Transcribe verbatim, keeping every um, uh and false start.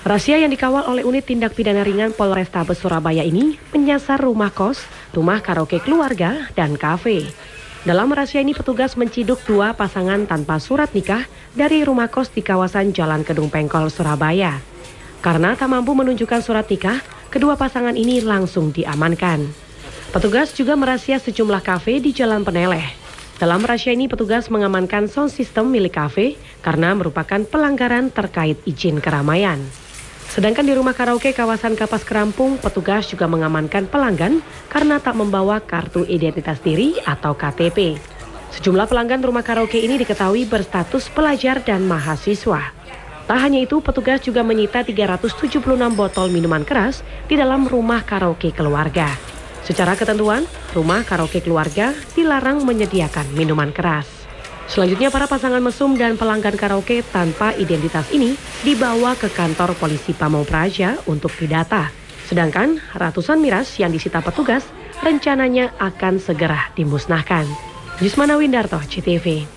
Razia yang dikawal oleh unit tindak pidana ringan Polrestabes Surabaya ini menyasar rumah kos, rumah karaoke keluarga, dan kafe. Dalam razia ini petugas menciduk dua pasangan tanpa surat nikah dari rumah kos di kawasan Jalan Kedung Pengkol, Surabaya. Karena tak mampu menunjukkan surat nikah, kedua pasangan ini langsung diamankan. Petugas juga merazia sejumlah kafe di Jalan Peneleh. Dalam razia ini petugas mengamankan sound system milik kafe karena merupakan pelanggaran terkait izin keramaian. Sedangkan di rumah karaoke kawasan Kapas Kerampung, petugas juga mengamankan pelanggan karena tak membawa kartu identitas diri atau K T P. Sejumlah pelanggan rumah karaoke ini diketahui berstatus pelajar dan mahasiswa. Tak hanya itu, petugas juga menyita tiga ratus tujuh puluh enam botol minuman keras di dalam rumah karaoke keluarga. Secara ketentuan, rumah karaoke keluarga dilarang menyediakan minuman keras. Selanjutnya, para pasangan mesum dan pelanggan karaoke tanpa identitas ini dibawa ke kantor polisi Pamong Praja untuk didata. Sedangkan ratusan miras yang disita petugas rencananya akan segera dimusnahkan. Yusmana Windarto, C T V.